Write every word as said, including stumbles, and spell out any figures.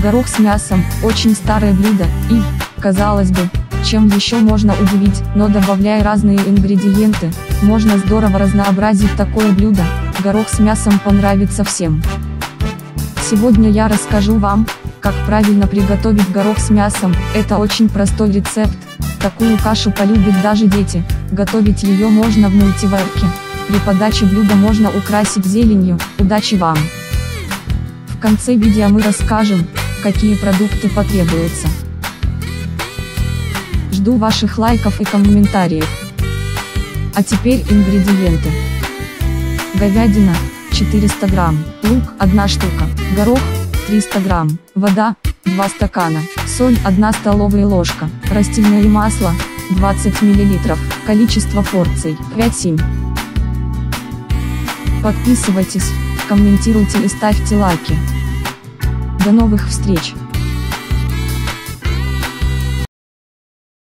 Горох с мясом – очень старое блюдо, и, казалось бы, чем еще можно удивить, но добавляя разные ингредиенты, можно здорово разнообразить такое блюдо. Горох с мясом понравится всем. Сегодня я расскажу вам, как правильно приготовить горох с мясом. Это очень простой рецепт, такую кашу полюбят даже дети. Готовить ее можно в мультиварке. При подаче блюда можно украсить зеленью. Удачи вам! В конце видео мы расскажем, какие продукты потребуются. Жду ваших лайков и комментариев. А теперь ингредиенты. Говядина четыреста грамм, лук одна штука, горох триста грамм, вода два стакана, соль одна столовая ложка, растительное масло двадцать миллилитров, количество порций пять-семь. Подписывайтесь, комментируйте и ставьте лайки. До новых встреч!